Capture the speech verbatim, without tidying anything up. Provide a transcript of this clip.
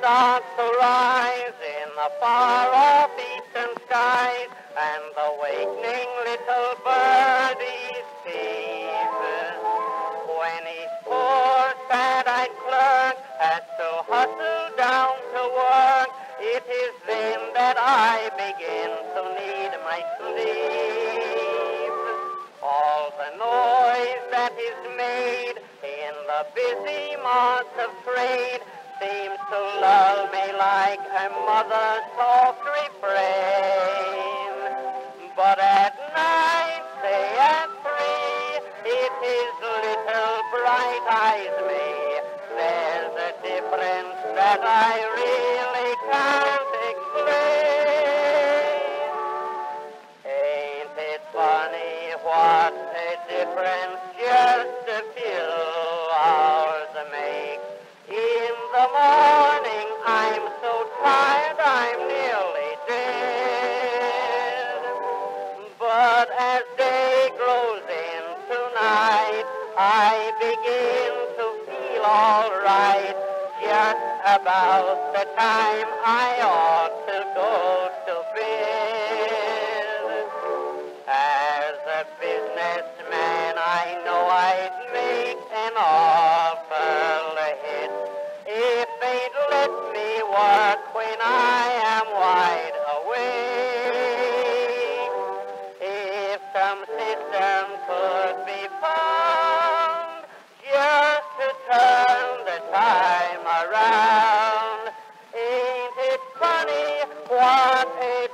starts to rise in the far-off eastern skies, and the wakening little birdies peep. When his poor sad-eyed clerk has to hustle down to work, it is then that I begin to need my sleep. All the noise that is made in the busy mart of trade seems to lull me like a mother's soft refrain. But at night, say at three, it is little bright eyes me. There's a difference that I really can't explain. Ain't it funny what a difference just a few hours makes? In the morning I'm so tired I'm nearly dead. But as day grows into night, I begin to feel all right. Just about the time I ought to go to bed. As a businessman, I know I'd make an awful hit if they'd let me work when I am wide awake. If some system could be found just to turn the time around, ain't it funny what a